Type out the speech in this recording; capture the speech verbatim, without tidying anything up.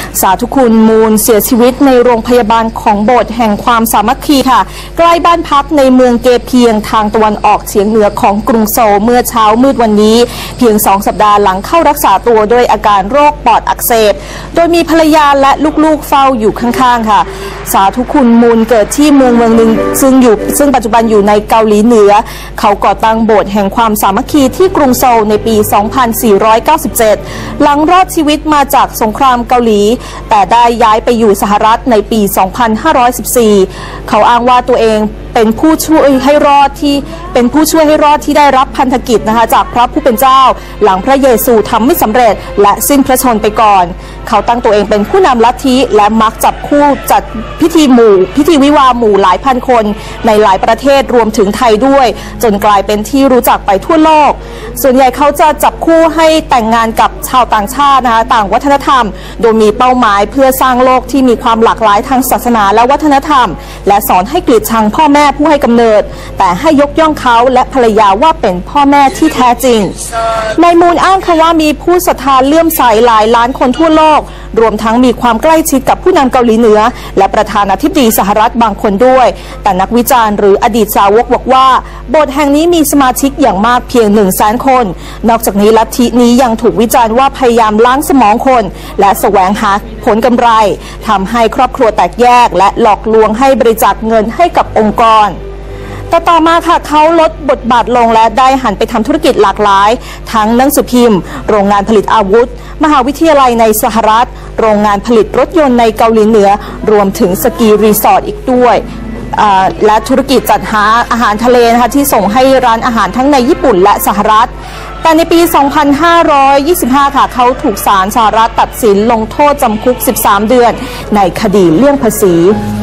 สาธุคุณมูลเสียชีวิตในโรงพยาบาลของโบสถ์แห่งความสามัคคีค่ะใกล้บ้านพักในเมืองเกเพียงทางตะวันออกเฉียงเหนือของกรุงโซลเมื่อเช้ามืดวันนี้เพียงสองสัปดาห์หลังเข้ารักษาตัวด้วยอาการโรคปอดอักเสบโดยมีภรรยาและลูกๆเฝ้าอยู่ข้างๆค่ะสาธุคุณมูลเกิดที่เมืองเมืองหนึ่งซึ่งอยู่ซึ่งปัจจุบันอยู่ในเกาหลีเหนือเขาก่อตั้งโบสถ์แห่งความสามัคคีที่กรุงโซลในปี สองพันสี่ร้อยเก้าสิบเจ็ด หลังรอดชีวิตมาจากสงครามเกาหลีแต่ได้ย้ายไปอยู่สหรัฐในปี สองพันห้าร้อยสิบสี่ เขาอ้างว่าตัวเองเป็นผู้ช่วยให้รอดที่เป็นผู้ช่วยให้รอดที่ได้รับพันธกิจนะคะจากพระผู้เป็นเจ้าหลังพระเยซูทำไม่สำเร็จและสิ้นพระชนม์ไปก่อนเขาตั้งตัวเองเป็นผู้นำลัทธิและมักจับคู่จัดพิธีหมู่พิธีวิวาห์หมู่หลายพันคนในหลายประเทศรวมถึงไทยด้วยจนกลายเป็นที่รู้จักไปทั่วโลกส่วนใหญ่เขาจะจับคู่ให้แต่งงานกับชาวต่างชาตินะคะต่างวัฒนธรรมโดยมีเป้าหมายเพื่อสร้างโลกที่มีความหลากหลายทางศาสนาและวัฒนธรรมและสอนให้เกลียดชังพ่อแม่ผู้ให้กำเนิดแต่ให้ยกย่องเขาและภรรยาว่าเป็นพ่อแม่ที่แท้จริงในมูลอ้างค่ะว่ามีผู้ศรัทธาเลื่อมใสหลายล้านคนทั่วโลกรวมทั้งมีความใกล้ชิดกับผู้นำเกาหลีเหนือและประธานาธิบดีสหรัฐบางคนด้วยแต่นักวิจารณ์หรืออดีตสาวกบอกว่าโบสถ์แห่งนี้มีสมาชิกอย่างมากเพียงหนึ่งแสนคนนอกจากนี้ลัทธินี้ยังถูกวิจารณ์ว่าพยายามล้างสมองคนและแสวงหาผลกำไรทำให้ครอบครัวแตกแยกและหลอกลวงให้บริจาคเงินให้กับองค์กรแต่ต่อมาค่ะเขาลดบทบาทลงและได้หันไปทำธุรกิจหลากหลายทั้งหนังสือพิมพ์โรงงานผลิตอาวุธมหาวิทยาลัยในสหรัฐโรงงานผลิตรถยนต์ในเกาหลีเหนือรวมถึงสกีรีสอร์ทอีกด้วยและธุรกิจจัดหาอาหารทะเลนะคะที่ส่งให้ร้านอาหารทั้งในญี่ปุ่นและสหรัฐแต่ในปี สองพันห้าร้อยยี่สิบห้า ค่ะเขาถูกศาลสหรัฐตัดสินลงโทษจำคุกสิบสามเดือนในคดีเลี่ยงภาษี